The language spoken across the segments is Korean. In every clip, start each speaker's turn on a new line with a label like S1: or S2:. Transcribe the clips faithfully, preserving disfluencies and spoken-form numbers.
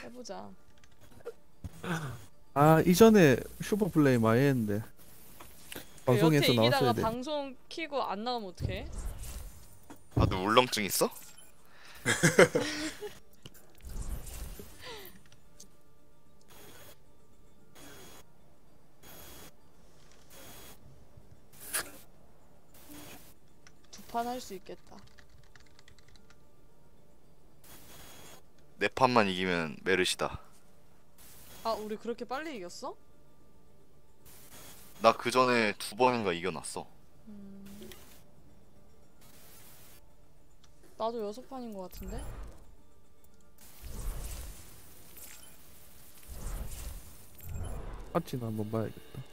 S1: 해보자.
S2: 아 이전에 슈퍼플레이 많이 했는데 방송에서
S1: 여태
S2: 나왔어야
S1: 이기다가
S2: 돼.
S1: 방송 키고 안 나오면 어떡해?
S3: 아, 너 울렁증 있어?
S1: 두 판 할 수 있겠다.
S3: 네 판만 이기면 메르시다.
S1: 아, 우리 그렇게 빨리 이겼어?
S3: 나 그 전에 두 번인가 이겨놨어.
S1: 음... 나도 여섯 판인 것 같은데?
S2: 파티나 한번 봐야겠다.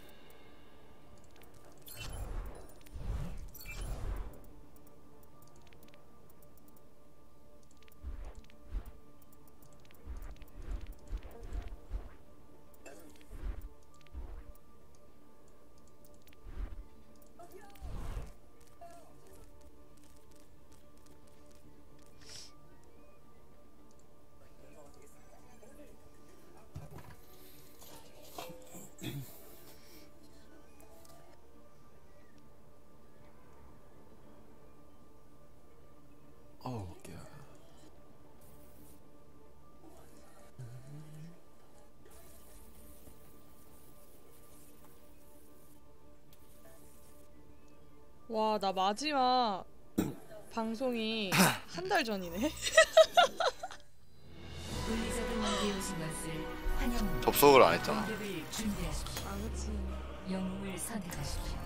S4: 어우 웃겨.
S1: 와, 나 마지막 방송이 한 달 전이네?
S3: 접속을 안 했잖아.
S1: 아, 그치.
S5: 영웅을 선택하십시오.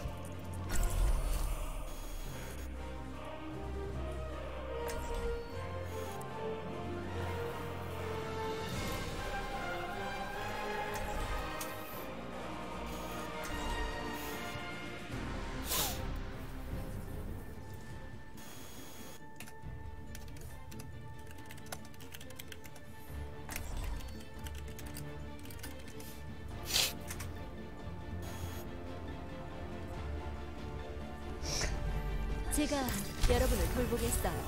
S5: 제가 여러분을 돌보겠어요.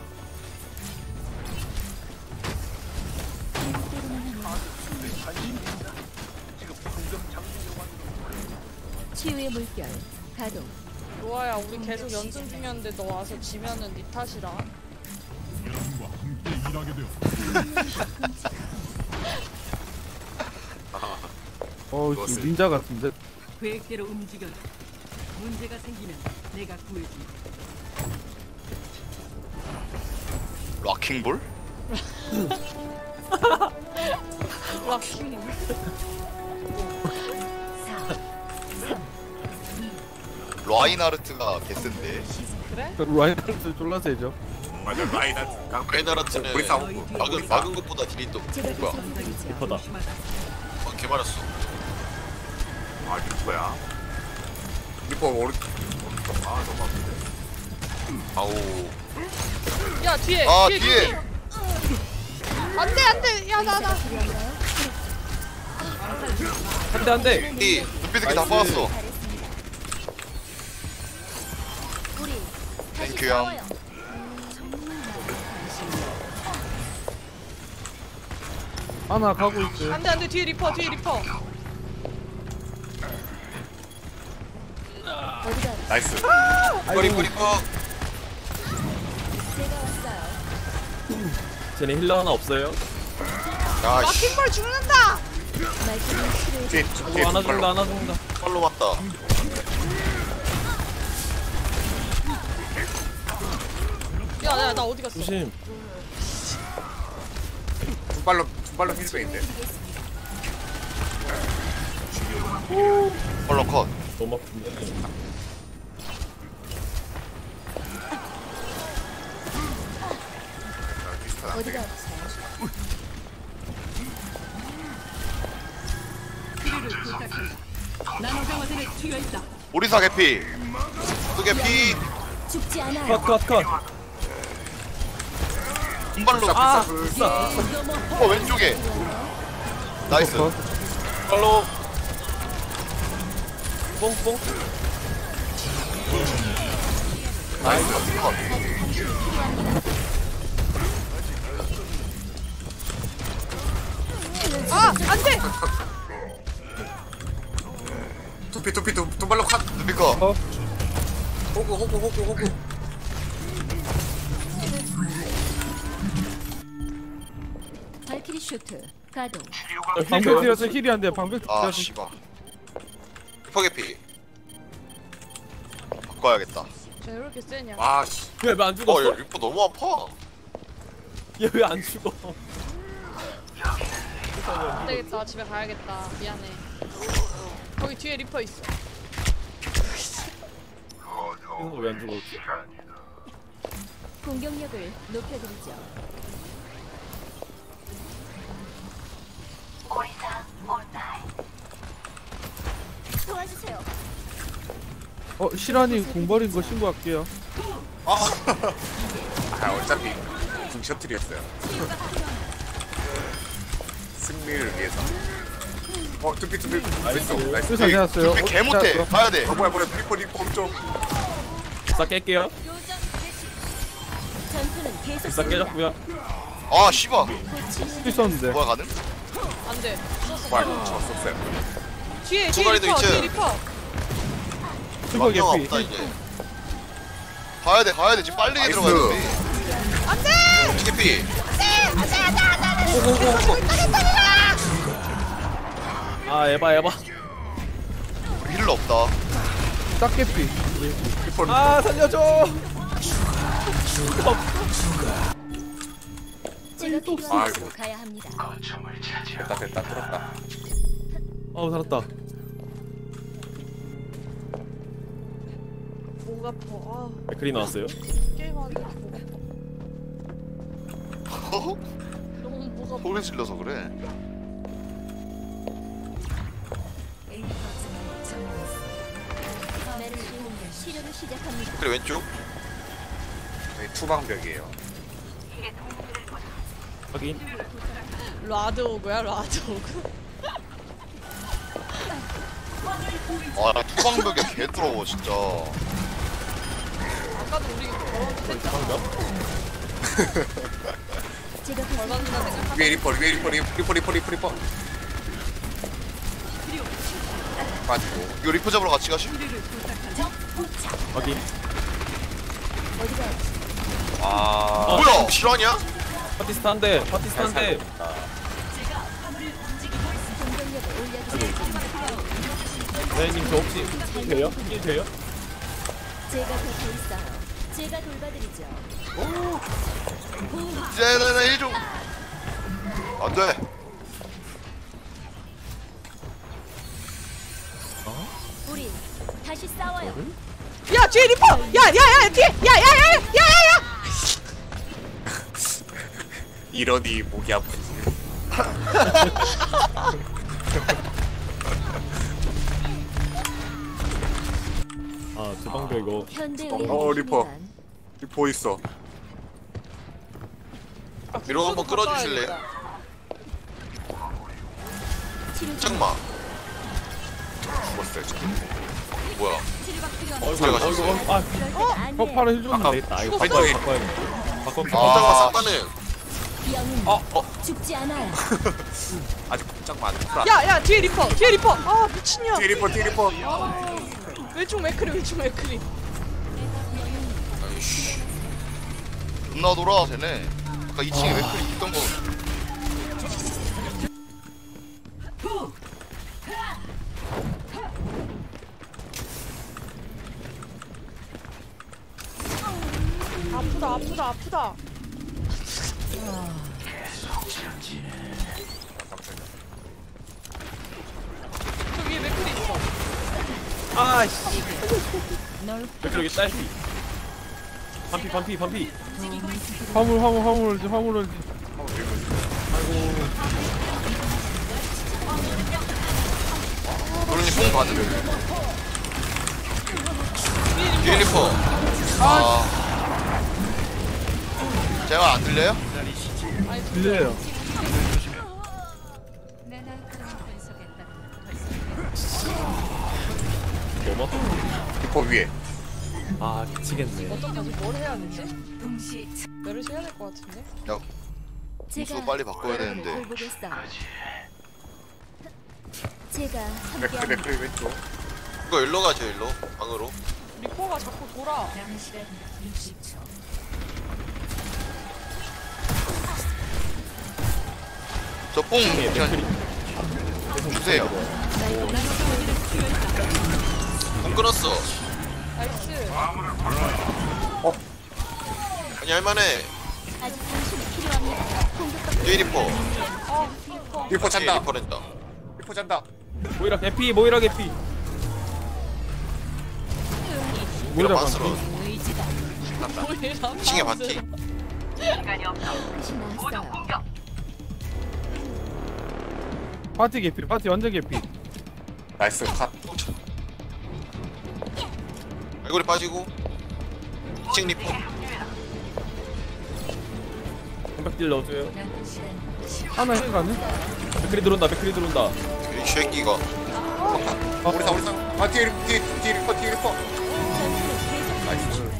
S5: 치유의 물결 가동.
S1: 로아야, 우리 계속 연습 중이었는데 너 와서 지면은 네 탓이라.
S6: 여러분과 함께 일하게 되어
S2: 어
S4: 좋았어요.
S2: 닌자 같은데.
S7: 계획대로 움직여라. 문제가 생기면 내가 구해준다.
S3: 락킹볼?
S1: 락킹.
S3: 라인하르트가 개센데.
S1: 그래?
S2: 라이언스 졸라 세죠.
S4: 맞아 라인한테
S8: 라인하르트는
S4: 우리 싸우고
S8: 막은 막은 것보다 딜이 또
S5: 제가
S8: 뭐야?
S5: 도와드리죠.
S4: 리퍼다.
S8: 어, 개 맞았어.
S4: 아 리퍼야. 리퍼 오른쪽 오른쪽 아 너무 아픈데.
S8: 아우.
S1: 야, 뒤에!
S3: 아,
S1: 뒤에!
S3: 뒤에!
S1: 뒤에. 안 돼, 안 돼! 야, 나, 나!
S4: 안돼 안돼.
S8: 이
S3: 눈빛이 다 빠졌어.
S5: 우리 다시
S3: 땡큐, 형.
S5: 싸워요.
S2: 하나 가고 있어요.
S1: 안 돼, 안 돼! 뒤에 리퍼, 뒤에 리퍼!
S5: 어디가
S4: 나이스.
S8: 리퍼 리퍼 리퍼.
S5: 제가 왔어요.
S4: 쟤네 힐러 하나 없어요?
S8: 야 씨.
S1: 락킹볼 죽는다!
S5: 말씀을 치료해
S4: 뒤에 뒤에 하나 죽는다 하나 죽는다.
S8: 빨로 맞다.
S1: 야, 야, 나 어디 갔어?
S4: 조심. 중발로 중발로 힐백인데.
S3: 컬러 컷.
S4: 너무 아픈데.
S5: 어디가 아프세요?
S7: 치료를 부탁한다. 나노강화제를 투여했다.
S3: 오리사 개피. 또 개피.
S5: 죽지 않아요.
S4: 컷 컷 컷.
S3: 금발로.
S4: 아 불사.
S3: 어, 왼쪽에. 나이스.
S4: 팔로. 뽕뽕.
S3: 나이스. 컷.
S1: 아 안돼.
S4: 투피 투피 두 두발로 컷.
S3: 누비커.
S2: 어?
S4: 호구 호구 호구 호구.
S5: 발키리 슈트 가동.
S2: 방벽 튀어서 힐이 안 돼. 방벽
S3: 아
S2: 튀어서.
S3: 씨발. 리퍼 개피. 바꿔야겠다.
S1: 쟤 왜 이렇게 세냐?
S4: 와 씨.
S9: 왜안
S3: 어,
S9: 죽었어?
S3: 야, 리퍼 너무 아파.
S9: 얘 왜 안 죽어?
S1: 안 되겠다. 집에 가야겠다. 미안해. 거기 뒤에 리퍼 있어.
S9: 이거 왜안 죽어?
S5: 공격력을 높여드리죠. 도와주세요.
S2: 어 시란이 공버린 거 신고할게요.
S4: 아 어차피 궁 셔틀이었어요. 승리를 위해서. 어 투피 투피 왼쪽 나이스.
S2: 회사 되었어요.
S3: 루비 개 못해. 가야 돼.
S4: 어 뭐야 뭐야 리퍼 리퍼 오른쪽.
S9: 싹 깰게요.
S5: 전투는 계속
S9: 싹 깨졌고요.
S3: 아 씨발.
S2: 있었는데.
S3: 뭐야 가능?
S1: 안돼.
S4: 와 졌었어요.
S1: 뒤에 뒤에
S3: 중간에도
S1: 리퍼.
S3: 있지.
S1: 뒤에 리퍼.
S2: 슈퍼
S3: 망령
S2: 개피.
S3: 없다 이제. 가야 돼 가야 돼 지금 빨리
S4: 나이스.
S3: 들어가야 돼. 안돼. 개피.
S9: 아 에바 에바.
S3: 힐러 없다.
S2: 딱 개피.
S4: 리퍼 리퍼.
S9: 아 살려줘.
S5: 제가 필요한
S4: 아이고.
S5: 곳으로 가야 합니다.
S4: 됐다 됐다 뚫었다.
S9: 아우 살았다.
S1: 목 아파. 아
S9: 맥클이 나왔어요.
S1: 게임하는데 목 아파.
S3: 어?
S1: 너무 목 아파.
S3: 소리 질러서 그래.
S5: 메르시 치료를 시작합니다.
S3: 그래 왼쪽.
S4: 저희 투방벽이에요.
S9: 확인.
S1: 라드 오그야 라드 오그.
S3: 아 투방벽에 개 더러워 진짜.
S1: 아까도 우리 걸었는데
S5: 제가 그
S1: 걸었는다 생각하면
S4: 위에 리퍼 위에 리퍼 리퍼 리퍼 리퍼 리퍼 리퍼. 빠지고.
S3: 이거 리퍼 잡으러 같이 가시.
S9: 확인.
S5: 어디가
S3: 아 뭐야 실화냐?
S9: 파티스트 한 대. 파티스트 한 대.
S5: 공격력을 올려드리죠.
S9: 네님 저 혹시 힐 돼요? 힐 돼요?
S5: 제가 곁에 있어요. 제가 돌봐드리죠.
S3: 이제 나나 일 좀. 안돼.
S5: 우리 다시 싸워요.
S1: 야 뒤에 리퍼. 야야야 뒤에. 야야야야야야.
S4: 이러니 목이 아프지.
S9: 아 저 방벽 이거.
S5: 현대
S4: 어, 리퍼. 리퍼 있어.
S3: 위로 한번 끌어주실래요? 잠깐만.
S4: 죽었어요 지금.
S3: 뭐야?
S9: 어이구
S3: 잘 가셨어요?
S9: 어이구. 아
S2: 어 파라 힐
S9: 안
S2: 줬는데.
S9: 되겠다. 이거
S4: 파이팅!
S9: 바꿔야 바꿔야겠다. 바꿔.
S3: 아 싹다는.
S5: 영웅
S9: 어 어.
S5: 죽지 않아요.
S4: 아직 꼼짝만 안 풀어.
S1: 야야 뒤에 리퍼. 뒤에 리퍼. 아 미친년.
S4: 뒤에 리퍼 뒤에 리퍼.
S1: 왼쪽 맥크리 왼쪽 맥크리.
S3: 아이씨. 존나 돌아 쟤네. 아까 이 층에 웨클이 있던 거.
S1: 아프다 아프다 아프다. 저 위에 맥크리 있어.
S9: 아씨. 맥클 여기 딸피. 반피 반피 반피.
S2: 화물 화물 화물 올지 화물 올지.
S3: 그러니 뽕 받는. 뒤에 리퍼. 아. 제가 안 들려요?
S2: 들려요.
S9: 너무
S4: 리퍼 위에.
S9: 아 미치겠네.
S1: 어떡하지? 뭘 해야 되지? 메르시 해야 될 것 같은데?
S3: 야, 공수 빨리 바꿔야 되는데.
S5: 돌보겠어요. 제가
S4: 맥크리
S5: 함께합니다.
S4: 맥크리 왼쪽.
S8: 이거 일로 가죠 일로 방으로.
S1: 리퍼가 자꾸 돌아.
S3: 저뽕
S9: 네, 맥크리.
S3: 주세요.
S8: 공 끊었어.
S1: 나이스.
S8: 아니 할만해.
S5: 아직 당신이 필요합니다. 공격받고
S8: 뒤에 리퍼.
S1: 어 리퍼.
S4: 리퍼
S8: 뒤에
S4: 잔다.
S8: 리퍼 낸다.
S4: 리퍼 잔다.
S9: 모이라 개피 모이라 개피.
S8: 이거
S9: 모이라
S8: 반스러.
S5: 의지가
S1: 뭐이라
S8: 층에 바티.
S5: 끝이 났어요.
S2: 파티 개피 파티 완전 개피.
S4: 나이스 컷.
S8: 얼굴이 빠지고. 이 층 리퍼.
S9: 공백딜 넣어줘요.
S2: 하나 해 가네.
S9: 맥크리 들어온다 맥크리 들어온다.
S8: 이 새끼가.
S4: 우리 사 우리 사. 아 뒤에 리- 뒤에 뒤에 리퍼 뒤에 리퍼. 나이스.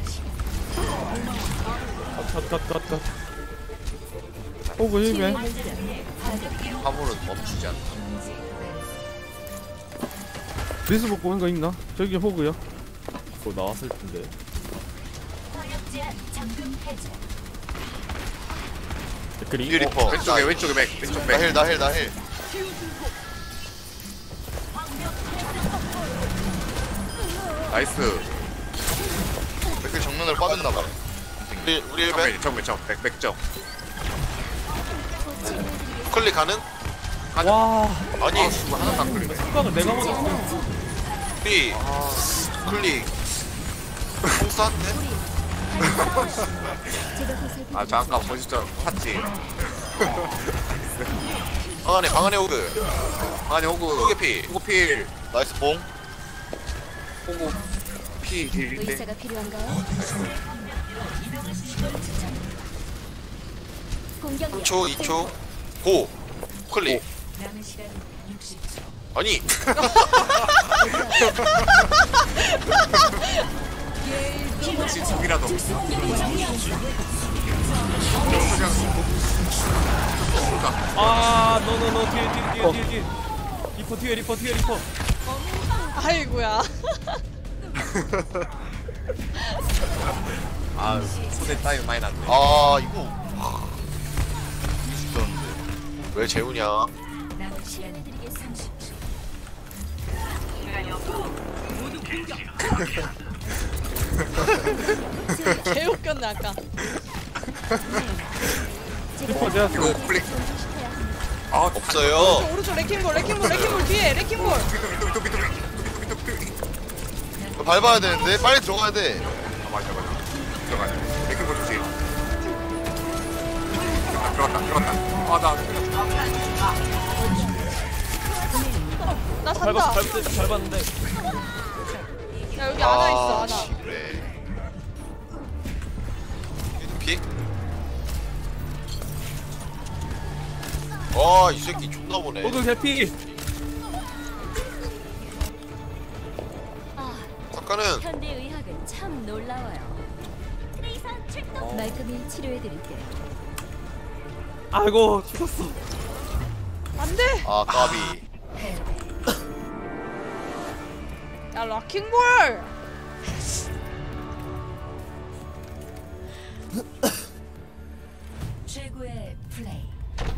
S9: 컷컷컷컷.
S2: 호그 힐맨.
S4: 화물은 멈추지 않다.
S2: 리스 복고 온거 있나? 저기 호그요.
S9: 그거 나왔을 텐데. 맥크리.
S8: 뒤에 리퍼.
S4: 왼쪽에 왼쪽에 맥 왼쪽 맥.
S8: 나힐 나힐 나힐.
S4: 나이스.
S3: 맥클 정면으로 빠졌나봐.
S8: 우리 우리 일벤
S4: 정맥 정맥 정맥 맥정.
S8: 클릭 가는?
S9: 와
S8: 아니
S4: 이거 하나도 안 걸리네.
S9: 수박을 내가 먹었어.
S8: 우리 클릭. 홍사한테?
S5: 제가 보살펴
S4: 아 잠깐 보시죠. 샀지.
S8: 방 안에 방 안에 오그.
S4: 아니 호구.
S8: 호구 피.
S4: 호구 필.
S3: 나이스 봉.
S4: 호구 피 딜인데.
S5: 의사가 필요한가요? 공격력
S8: 삼 초 이 초. 고. 클릭. 아니
S4: 혹시 죽이라도.
S9: 아 노노노 뒤에 뒤에 뒤에 뒤에 뒤에. 리퍼 뒤에 리퍼 뒤에 리퍼.
S1: 아이고야.
S4: 아 손에 땀이 많이 났네.
S3: 아 이거. 아, 있었는데.
S8: 왜 재우냐?
S5: 시간해드리겠습니다.
S1: 개웃겼네 아까.
S2: 리퍼 제압.
S4: 이거 플릭.
S5: 해야 합니다.
S4: 아
S8: 없어요.
S1: 오른쪽 오른쪽 레킹볼 레킹볼 레킹볼 뒤에 레킹볼.
S4: 미도 미도 미도 미도 미도 미도.
S3: 이거 밟아야 되는데 빨리 들어가야 돼.
S4: 아 맞아 맞아. 들어가자. 맥크 보주지. 들어갔다 들어갔다. 아나
S1: 나
S9: 밟았어
S1: 산다.
S9: 밟았어 밟았는데.
S1: 야 여기 하나 있어 하나.
S3: 씨, 그래.
S8: 피? 아, 이 새끼 존나 보네.
S9: 호그 개피.
S5: 아,
S8: 아까는
S5: 현대 의학은 참 놀라워요. 트레이선 출동. 말끔히 치료해드릴게요.
S9: 아이고 죽었어.
S3: 아 까비.
S1: 야 락킹볼.
S5: 최고의 플레이.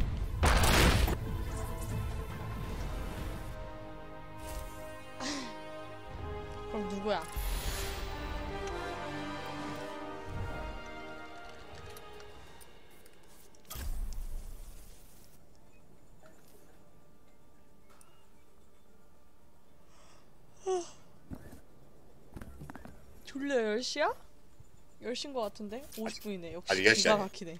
S1: 그럼 누구야? 졸려 열 시야? 열 시인 거 같은데? 오십 분이네. 역시
S4: 아직 열 시
S1: 기가
S4: 아니야.
S1: 막히네.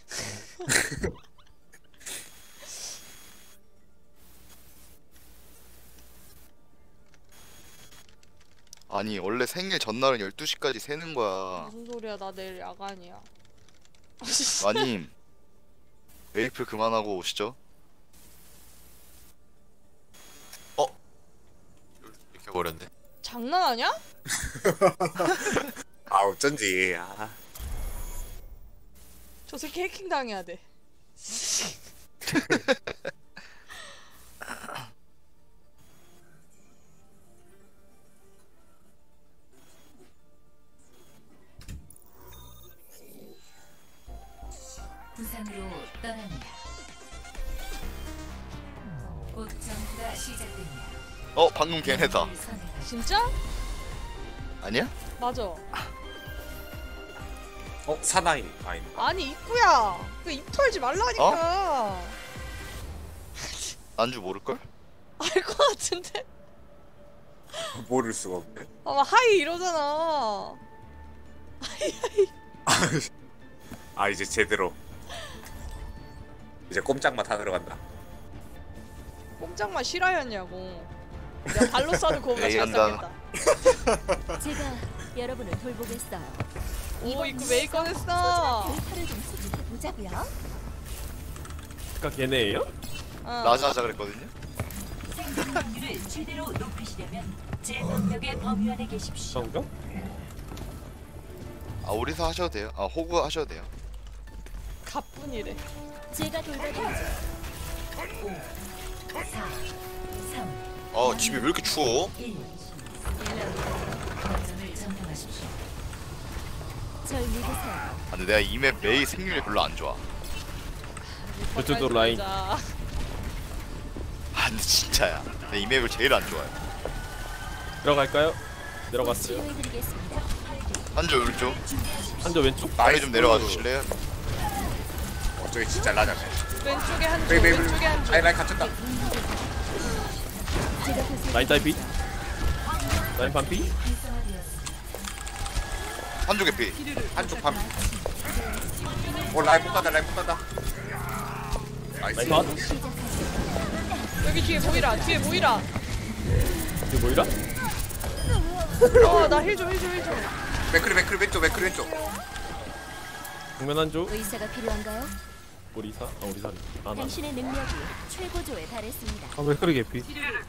S3: 아니 원래 생일 전날은 열두 시까지 세는 거야.
S1: 무슨 소리야? 나 내일 야간이야.
S3: 마님 메이플 그만하고 오시죠.
S8: 이렇게 버렸네.
S1: 장난하냐?
S4: 아 어쩐지. 아.
S1: 저 새끼 해킹 당해야 돼.
S3: 어 방금 걔네다.
S1: 진짜?
S3: 아니야?
S1: 맞아.
S4: 어 사나이 아니.
S1: 아니 입구야. 그 입 털지 말라니까.
S3: 난줄 모를걸?
S1: 알 것 같은데.
S4: 모를 수가 없네.
S1: 아마 하이 이러잖아.
S4: 아 이제 제대로. 이제 꼼짝만 다 들어간다.
S1: 꼼짝만 실화였냐고. 내가 발로 쏴도 그거보다
S3: 에이,
S1: 잘
S3: 한다.
S1: 쐈겠다.
S5: 제가 여러분을 돌보겠어요.
S1: 오 입구 메이 꺼냈어.
S5: 데이터를 좀 수집해 보자고요.
S9: 아까 걔네예요?
S1: 어.
S3: 나자 하자 그랬거든요.
S5: 생존율을 최대로 높이시려면 제 능력의 범위 안에 계십시오.
S9: 정경?
S3: 아 우리서 하셔도 돼요. 아 호구 하셔도 돼요.
S1: 가뿐이래.
S5: 제가 돌봐드리죠. 오, 사, 삼,
S8: 아 집이 왜 이렇게 추워?
S5: 일. 거점을 점령하십시오. 절 믿으세요.
S3: 아 근데 내가 이맵 메이 생률이 별로 안 좋아.
S9: 저쪽도 라인.
S3: 아 근데 진짜야. 내 이 맵을 제일 안 좋아해.
S9: 들어갈까요? 내려갔어요.
S5: 치료해드리겠습니다.
S3: 한조 오른쪽.
S9: 한조 왼쪽?
S3: 나이 좀 내려가 주실래요?
S4: 어 저기 진짜 라자네.
S1: 왼쪽에 한 줄,
S4: 베이 베이
S1: 왼쪽에 한 줄.
S4: 아니 라인 갇혔다.
S5: 제가 보세요.
S9: 라인 딸피? 라인 반피?
S3: 한조 개피.
S4: 한쪽 반. 어 라인 못 간다 라인 못 간다. 나이스.
S9: 라인 컷?
S1: 여기 뒤에 모이라. 뒤에 모이라.
S9: 이게 뭐이라?
S1: 어나 힐 좀 힐 좀 힐 좀.
S4: 맥크리 맥크리 왼쪽 맥크리 왼쪽.
S9: 정면 한조?
S5: 의사가 필요한가요?
S9: 우리 사? 아 우리 사. 아 나.
S5: 당신의 능력이 최고조에 달했습니다.
S2: 아 왜 그러게 피?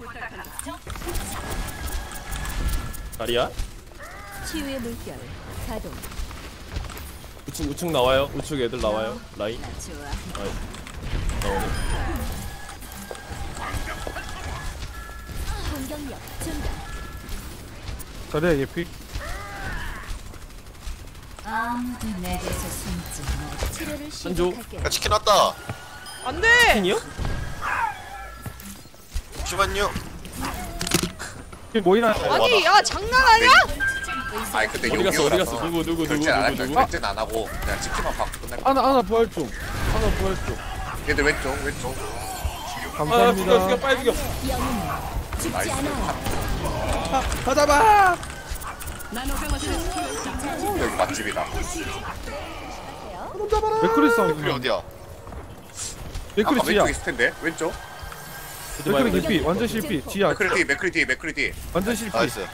S9: 다리야?
S5: 치유의 물결 가동.
S9: 우측 우측 나와요. 우측 애들 나와요. 라인.
S5: 나 좋아.
S9: 아이. 나오네.
S5: 공격력 증가.
S2: 자리야 예피.
S5: 아무도 내게서 숨지 못. 치료를
S9: 한조.
S5: 시작할게요.
S8: 야 치킨 왔다.
S1: 안돼.
S9: 킹이요?
S8: 잠시만요.
S2: 모이나.
S1: 아니 야 장난 아니야?
S4: 아니 근데
S9: 어디 갔어? 어디
S4: 여기라서
S9: 갔어? 누구 누구 누구
S4: 결제 안
S9: 누구
S4: 할까?
S9: 누구?
S4: 결제는 안 하고 그냥 치킨만 받고 끝날 거야.
S2: 하나 하나 부활 중. 하나 부활 중.
S4: 얘들 왼쪽 왼쪽.
S9: 아
S2: 감사합니다.
S9: 죽여 죽여 빨리 죽여.
S5: 영웅 죽지
S4: 나이스.
S5: 않아요.
S2: 다 잡아.
S7: 나노 강화제는 투여했다.
S4: 여기 맛집이다.
S2: 맥크리 싸움.
S3: 그게 어디야?
S2: 맥크리
S4: 아까
S2: 지야.
S4: 왼쪽 있을 텐데 왼쪽.
S2: 맥크리 개피. 완전 실피. 지야.
S4: 맥크리 뒤 맥크리 뒤 맥크리 뒤.
S2: 완전 실피.
S3: 나이스.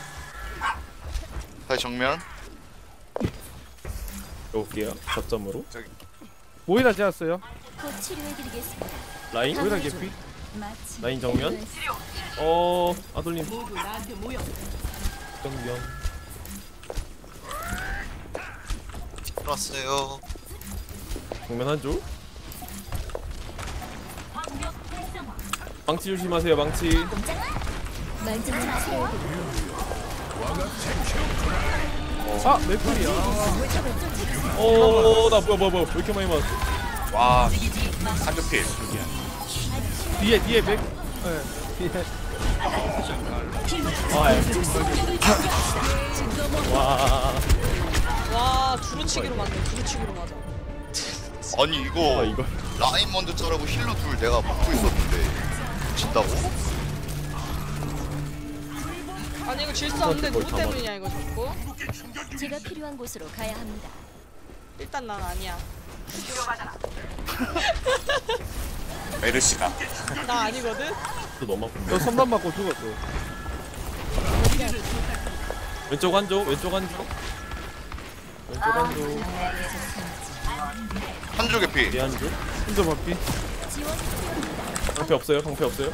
S3: 다시 정면.
S9: 올게요. 저점으로.
S2: 모이나 지었어요.
S5: 곧 치료해드리겠습니다.
S9: 라인.
S2: 모이나 개피.
S5: 마치
S9: 라인 정면. 어 아돌님
S7: 모두 나한테 모여.
S9: 정면.
S8: 들어왔어요.
S9: 정면 한조. 망치 조심하세요. 망치.
S5: 만증 치료해드리고.
S2: 아 맥크리야.
S9: 어나 뭐야 뭐야 뭐야 왜 이렇게 많이 맞았어?
S4: 와 한쪽 필.
S2: 뒤에 뒤에 맥. 네. 뒤에.
S9: 아, 예. 와.
S1: 와 두루치기로 맞네. 두루치기로 맞아.
S3: 아니 이거,
S9: 아, 이거.
S3: 라인 먼저 자르고 힐러 둘 내가 먹고 있었는데 진다고?
S1: 아니 이거 질 수 없는데
S9: 뭘
S1: 누구
S9: 다
S1: 때문이냐 이거 자꾸.
S5: 제가 필요한 곳으로 가야 합니다.
S1: 일단 난 아니야.
S4: 메르시다.
S1: 나 아니거든.
S9: 또 너무 아픈데.
S2: 너 선반 맞고 죽었어.
S9: 왼쪽 한조. 왼쪽 한조. 왼쪽 한조.
S3: 한조 개피.
S9: 뒤 한조.
S2: 혼자 맞기.
S9: 방패 없어요. 방패 없어요.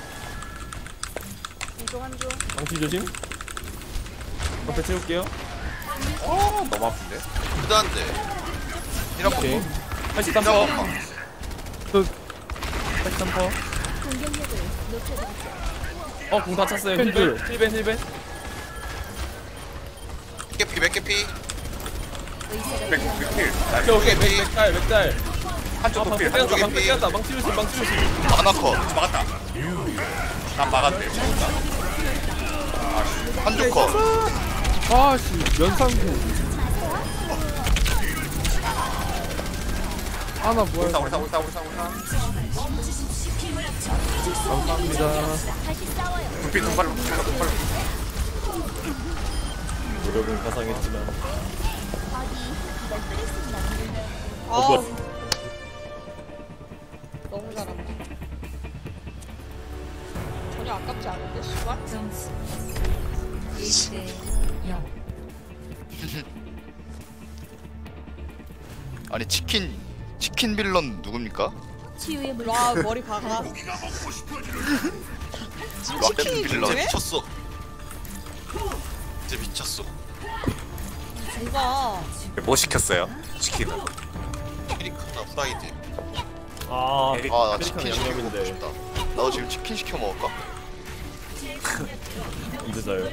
S1: 왼쪽 한 줄.
S9: 방치 조심. 방패 채울게요.
S4: 어 너무 아픈데.
S8: 그다음에
S9: 오케이. 팔십삼 퍼. 팔십삼 퍼.
S5: 공격력을 높여드리죠.
S9: 어, 공 다 찼어요. 힐들. 힐벤 힐벤.
S8: 깨피 몇 깨피.
S5: 의사가
S4: 맥
S5: 필요한가요?
S4: 맥필.
S9: 오케이 오케이. 맥 맥달 맥달. 아
S4: 한쪽도
S9: 방패
S4: 필.
S9: 빼앗다.
S4: 한쪽도
S9: 방패
S8: 필.
S9: 빼앗다. 망치 조심. 망치 조심.
S3: 아나컷.
S4: 막았다. 난 막았대.
S3: 한쪽 컷.
S2: 아씨 면상구. 아나 뭐야?
S4: 울사 울사 울사 울사 울사.
S2: 감사합니다.
S5: 다시 싸워요.
S4: 눈빛 눈발로 눈발로 눈발로.
S9: 노력은 가상했지만
S5: 거기 이걸 뿌릴 수 있나?
S1: 아
S9: 어, 뭐야.
S1: 너무 잘한다. 전혀 아깝지 않은데 씨발.
S5: 점수 일 대 영.
S3: 아니 치킨 치킨 빌런 누굽니까?
S5: 치유의 물.
S1: 와 머리 박아. 지금 치킨이
S3: 빌런.
S1: 중요해?
S8: 미쳤어. 진짜 미쳤어.
S1: 누가?
S4: 뭐 시켰어요? 치킨은.
S8: 에리카나 후라이드.
S9: 아
S4: 에릭-
S3: 아 나
S9: 아메리카노
S3: 치킨 시켜 먹고
S9: 양념인데
S3: 싶다. 나도 지금 치킨 시켜 먹을까?
S9: 언제 자요?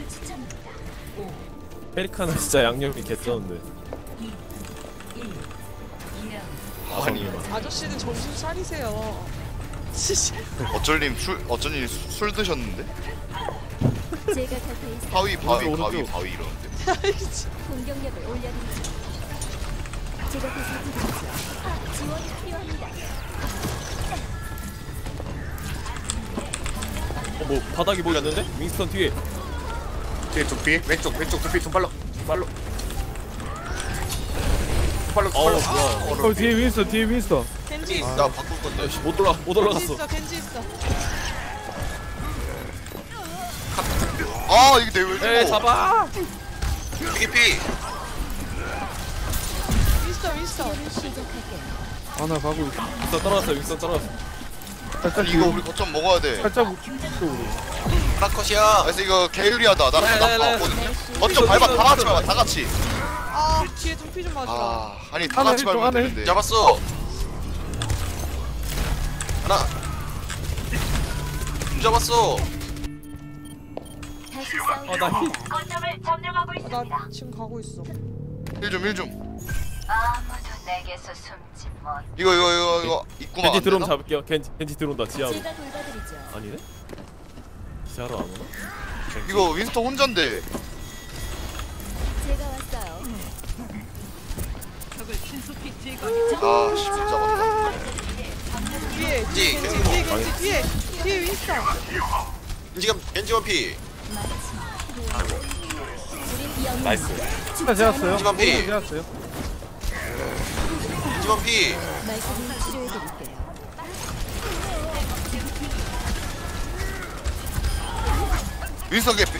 S9: 페리카는 진짜 양념이 개쩌는데.
S3: 아니
S1: 아저씨는 정신 차리세요. 진짜.
S3: 어쩔님 술 어쩐님 술, 술 드셨는데?
S5: 제가 곁에 있어
S3: 바위 바위
S9: 오른쪽,
S3: 바위
S9: 오른쪽.
S3: 바위 이러는데.
S5: 공격력을 올려드리죠. 제가 보살펴드리죠. 아, 지원이 필요합니다.
S9: 어 뭐 바닥이 보였는데? 윙스턴 뒤에.
S4: 뒤에 두피 왼쪽 왼쪽 두피 눈발로 눈발로. 눈발로
S9: 어우
S4: 눈발로.
S9: 뭐야.
S2: 어 뒤에 윈스터 뒤에 윈스터.
S1: 겐지 있어.
S8: 나 바꿀 건데.
S9: 야씨 못 올라 못
S1: 겐지
S9: 올라갔어.
S1: 있어. 겐지 있어.
S3: 아 이게 내왜
S9: 에
S3: 죽어?
S9: 잡아.
S8: 피기피.
S1: 윈스터 윈스터.
S5: 시작할게요.
S2: 아나 가고 있어.
S9: 윙스턴 떨어졌어. 윙스턴 떨어졌어.
S2: 살짝
S3: 아니 이거 우리 거점 먹어야 돼.
S2: 살짝 우측으로.
S8: 하나컷이야.
S3: 그래서 이거 개유리하다.
S9: 네, 네,
S3: 나나
S9: 네.
S3: 봤거든요. 거점 밟아 다 같이 밟아 다 같이.
S1: 아 뒤에 두피 좀 봐주라.
S3: 아 아니 다
S2: 하나
S3: 같이
S2: 힐 좀,
S3: 밟으면
S2: 하나 힐
S3: 되는데.
S8: 잡았어. 하나. 좀 잡았어.
S5: 다시 싸워.
S9: 아나 힐.
S1: 아, 나 지금 가고 있어.
S3: 힐좀 힐 좀.
S5: 아무도 내게서 숨지 못.
S3: 이거 이거 이거 이거 입구만
S9: 겐지
S3: 안
S9: 들어오면
S3: 되나?
S9: 잡을게요. 겐지 겐지 들어온다 지하로.
S5: 제가 돌봐드리죠.
S9: 아니네? 지하로 안 오나?
S3: 이거 윈스턴 혼잔데.
S5: 제가 왔어요.
S7: 적을 신속히 제거.
S3: 아 씨 못 잡았다.
S1: 뒤에
S8: 겐지,
S1: 뒤에 겐지 뒤에 겐지 뒤에 뒤에 윈스터.
S8: 겐지가 겐지 원피.
S5: 우린 영.
S9: 나이스.
S2: 진짜 제였어요.
S8: 하지만 피.
S2: 제였어요.
S8: 겐지 원피.
S5: 말끔히 치료해드릴게요.
S3: 윈스턴 개피.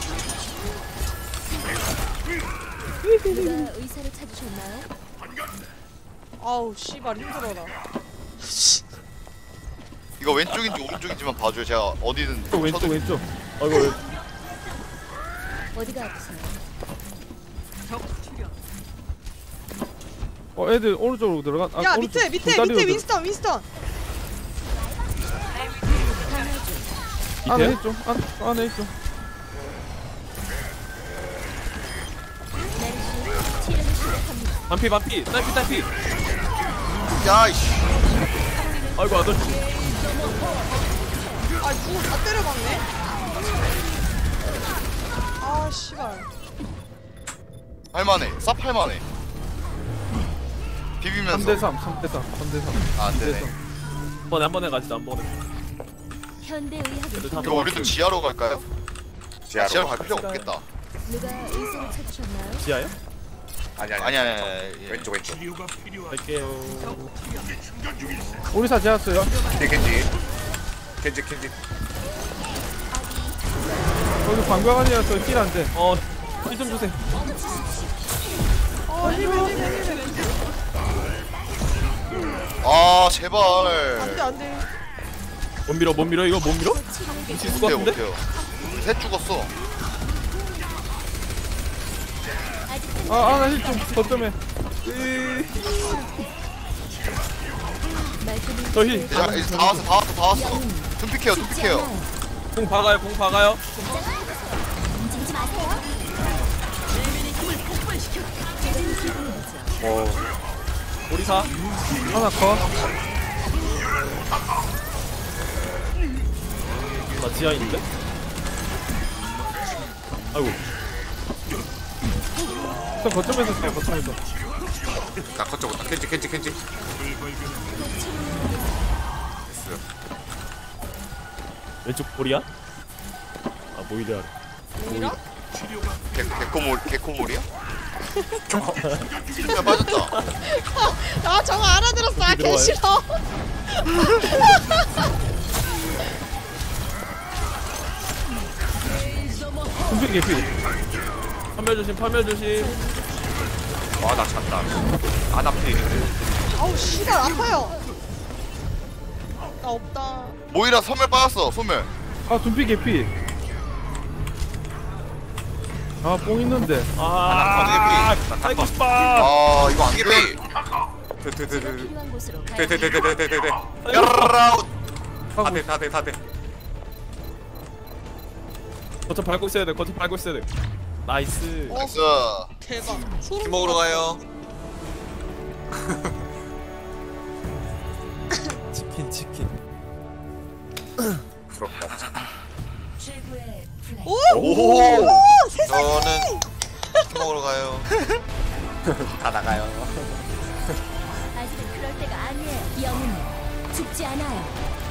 S5: 누가 의사를 찾으셨나요?
S1: 아우 씨발 힘들어라.
S3: 이거 왼쪽인지 오른쪽인지만 봐줘요. 제가 어디든
S2: 또 왼쪽
S3: 쳐도-
S2: 왼쪽.
S9: 아이고 왜-
S5: 어디가 아프세요?
S7: 적 출현.
S2: 어 애들 오른쪽으로 들어가. 아,
S1: 야
S2: 오른쪽
S1: 밑에 밑에
S2: 돌다리로
S1: 밑에
S2: 들어-
S1: 윈스턴 윈스턴.
S2: 안에
S9: 밑에요?
S2: 있죠. 안 안에 있죠.
S5: 메르시 치료를 시작합니다.
S9: 반피 반피. 딸피 딸피.
S3: 야이씨.
S9: 아이고 아들.
S1: 아 누구 다 때려봤네. 아 씨발.
S3: 할만해. 쌉 할만해. 비비면서.
S2: 삼 대 삼, 삼 대 삼, 삼 대 삼.
S3: 아, 안 되네.
S9: 한 번에 한 번에 가지도 한 번에.
S5: 현대의학의
S9: 애들 다
S3: 그럼 우리도 지하로 갈까요?
S4: 지하로.
S3: 지하로 갈 필요가 없겠다.
S5: 누가 의사를 찾으셨나요?
S9: 지하요?
S4: 아니 아니
S3: 아니 아니 아니.
S4: 왼쪽 왼쪽.
S6: 치료가 필요한
S9: 갈게요.
S2: 우리사 제였어요.
S4: 뒤에 겐지. 겐지 겐지.
S2: 여기 관광안이라서 힐 안 돼.
S9: 어, 힐 좀 주세요.
S1: 어 힐맨 힐맨 힐맨.
S3: 아 제발.
S1: 안돼 안돼.
S9: 못 밀어, 못 밀어, 이거 못 밀어? 미칠 것
S3: 못해요
S9: 같은데?
S3: 못해요. 셋 죽었어.
S2: 아, 아나 힐 좀 거점에.
S5: 말끔히
S9: 저 힐.
S3: 자 이제 다 왔어 다 왔어 다 왔어. tum픽해요 tum픽해요.
S9: 공 박아요, 공 박아요.
S5: 움직이지 마세요.
S9: 어. 오리사.
S2: 하나 컷.
S9: 나 지하에 있는데? 아이고.
S2: 저 거점에서 써요 거점에서.
S4: 나 거쳐 못다. 켄지 켄지 켄지.
S9: 왼쪽 볼이야? 아 모이려.
S1: 오히려?
S3: 개, 개코몰, 개코몰이야? 야 빠졌다.
S1: 아 저거 알아들었어. 아 개 싫어.
S2: 둠피 개피.
S9: 파멸 조심 파멸 조심.
S4: 와나 잤다. 안 아프네.
S1: 아우 씨발 아파요. 나 없다.
S3: 모이라 소멸 빠졌어. 소멸.
S2: 아 둠피 개피. 아 뽕 있는데.
S9: 아 살고 싶어.
S3: 아 이거 안 돼.
S4: 데데데데.
S5: 필요한 곳으로 가야
S4: 데데데데데데데.
S3: 야라라.
S4: 다돼 다돼 다돼.
S9: 거점 밟고 있어야 돼. 거점 밟고 있어야 돼. 나이스.
S1: 어
S3: 나이스.
S1: 대박. 소름
S8: 팀 먹으러 가요.
S9: 치킨 치킨.
S4: 부럽다.
S5: 최고의 플레이.
S1: 오!
S3: 오.
S1: 오! 세상에.
S8: 저는 팀 먹으러 가요.
S4: 다 나가요.
S5: 아직은 그럴 때가 아니에요. 영웅은 죽지 않아요.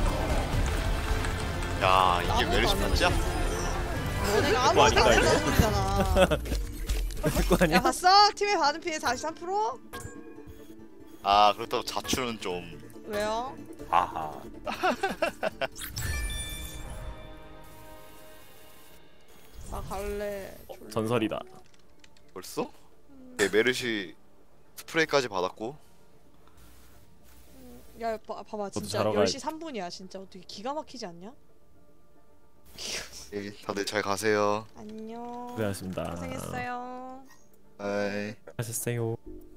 S3: 야 이게
S1: 아무것도
S3: 메르시
S1: 안
S3: 맞지?
S1: 너네가 아무것도 안
S9: 아니다,
S1: 한다는 소리잖아.
S9: 될거 아니야?
S1: 야 봤어? 팀의 받은 피해 사십삼 퍼센트?
S3: 아 그렇다고 자추는 좀.
S1: 왜요?
S4: 아하.
S1: 나 갈래. 졸려.
S9: 전설이다.
S3: 벌써? 내 메르시 스프레이까지 받았고.
S1: 야 봐, 봐봐 진짜
S9: 자러
S1: 열 시
S9: 가야지.
S1: 삼 분이야 진짜 어떻게 기가 막히지 않냐?
S3: 예, 다들 잘 가세요.
S1: 안녕.
S9: 고생하셨습니다.
S1: 고생했어요.
S3: 바이.
S9: 하셨어요.